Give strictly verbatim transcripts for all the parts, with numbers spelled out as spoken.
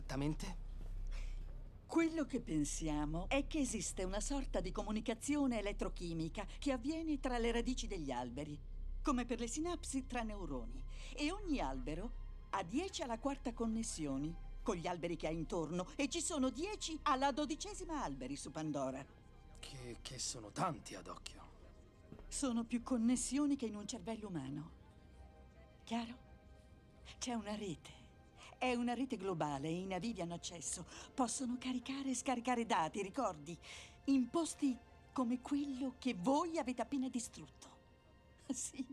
esattamente? Quello che pensiamo è che esiste una sorta di comunicazione elettrochimica che avviene tra le radici degli alberi, come per le sinapsi tra neuroni. E ogni albero ha dieci alla quarta connessioni con gli alberi che ha intorno e ci sono dieci alla dodicesima alberi su Pandora. Che, che sono tanti ad occhio. Sono più connessioni che in un cervello umano. Chiaro? C'è una rete. È una rete globale e i navivi hanno accesso. Possono caricare e scaricare dati, ricordi, in posti come quello che voi avete appena distrutto. Sì.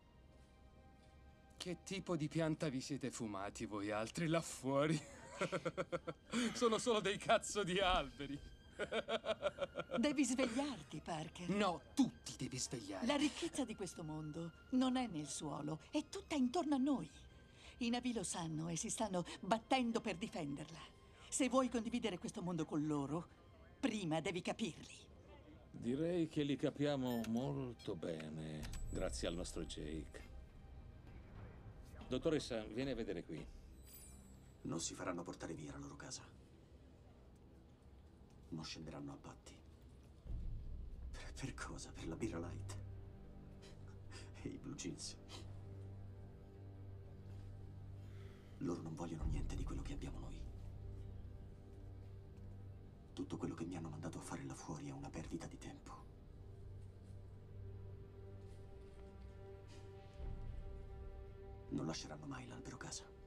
Che tipo di pianta vi siete fumati voi altri là fuori? Sono solo dei cazzo di alberi. Devi svegliarti, Parker. No, tu ti devi svegliare. La ricchezza di questo mondo non è nel suolo, è tutta intorno a noi. I navi lo sanno e si stanno battendo per difenderla. Se vuoi condividere questo mondo con loro, prima devi capirli. Direi che li capiamo molto bene, grazie al nostro Jake. Dottoressa, vieni a vedere qui. Non si faranno portare via la loro casa. Non scenderanno a patti. Per, per cosa? Per la birra light? E i blue jeans? Loro non vogliono niente di quello che abbiamo noi. Tutto quello che mi hanno mandato a fare là fuori è una perdita di tempo. Non lasceranno mai l'albero casa.